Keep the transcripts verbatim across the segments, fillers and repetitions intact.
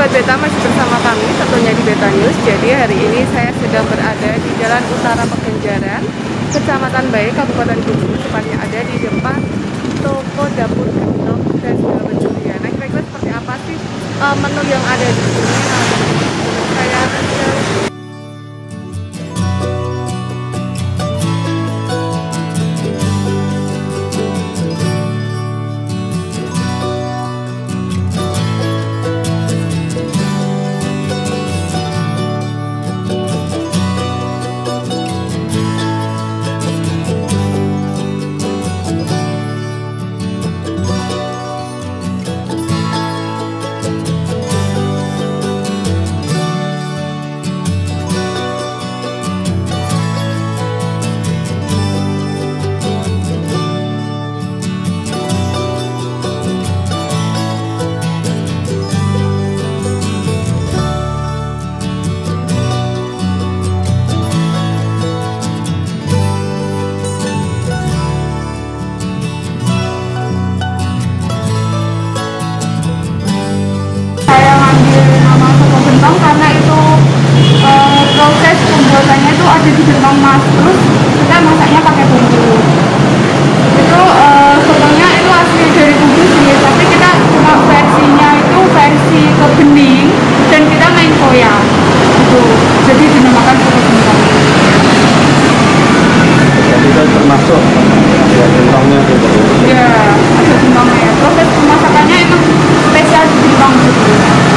sahabat Beta, masih bersama kami tentunya di Beta News. Jadi hari ini saya sedang berada di Jalan Utara Pegenjaran, Kecamatan Bae, Kabupaten Bengkulu, tepatnya ada di depan toko dapur Gentong dan segala bentuknya. Nah, kira-kira seperti apa sih uh, menu yang ada di sini? Nah, saya karena itu e, proses pembuatannya itu ada di gentong mas, terus kita masaknya pakai bumbu. Itu e, sotonya itu asli dari bumbu sih, tapi kita cuma versinya itu versi ke bening dan kita main koya gitu, jadi dinamakan soto gentong. Jadi itu termasuk ya gentongnya gitu. Iya, ada gentongnya. Proses pemasakannya emang spesial di gentong gitu.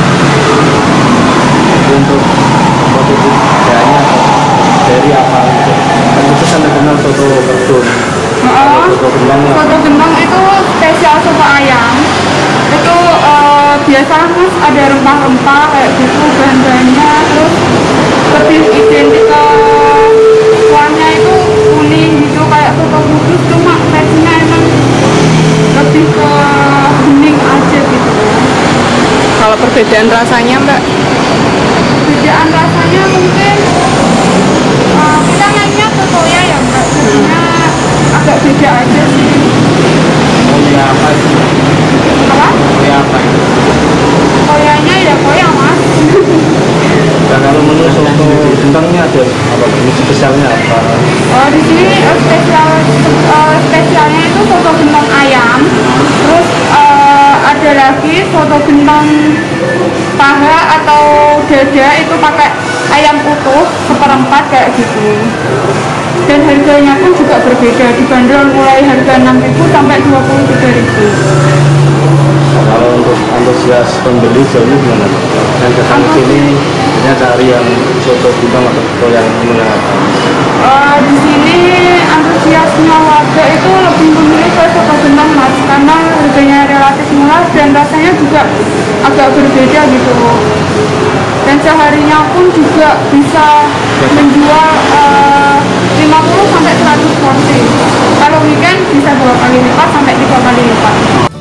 Untuk motif budayanya dari apa itu? Kan itu kan terkenal soto Kerdun. Oh, soto gentong. Soto gentong itu spesial soto ayam. Itu uh, biasa mas ada rempah-rempah kayak gitu bahan-bahannya, terus lebih identik ke kuahnya itu kuning gitu kayak soto kudus, cuma versinya emang lebih ke bening aja gitu. Kalau perbedaan rasanya mbak? Perbedaan rasanya mungkin uh, kita mainnya sotonya ya mbak, jadinya agak beda aja sih. Koya apa itu? Apa? Koya apa itu? Koyanya ya koya mas. Dan kalau menu soto gentongnya ada apa? Ini spesialnya apa? Oh di sini uh, spesial uh, spesialnya itu soto gentong ayam, terus uh, ada lagi soto gentong paha atau dada itu pakai ayam utuh seperempat kayak gitu. Dan harganya pun juga berbeda, dibanderol mulai harga enam ribu sampai dua puluh tiga ribu. Nah, kalau untuk antusias pembeli jauhnya gimana? Yang datang ke sini hanya cari yang soto gentong atau yang gimana? Uh, di sini antusiasnya warga itu lebih memilih ke soto gentong mas, karena harganya relatif murah dan rasanya juga agak berbeda gitu. Dan seharinya pun juga bisa menjual uh, lima puluh sampai seratus porsi. Kalau weekend bisa dua kali lipat sampai tiga kali lipat.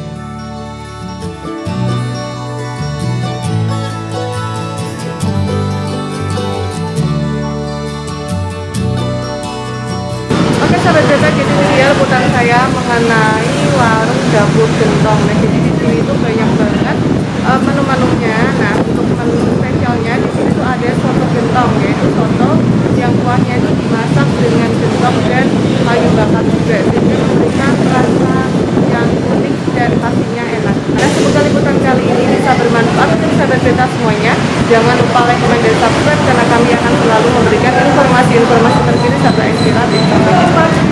Oke sahabat Beta, jadi dia liputan saya mengenai warung dapur gentong. Nah, jadi di sini itu banyak banget uh, menu-menunya. Nah, untuk menu spesialnya di sini tuh ada soto gentong, yaitu soto yang kuahnya itu dimasak dengan gentong dan kayu bakar juga, sehingga memberikan rasa yang unik dan pastinya enak. Nah, semoga liputan kali ini bisa bermanfaat untuk sahabat Beta semuanya. Jangan lupa like, comment, dan subscribe karena kami akan selalu memberikan informasi-informasi terkini serta inspiratif. Sampai jumpa.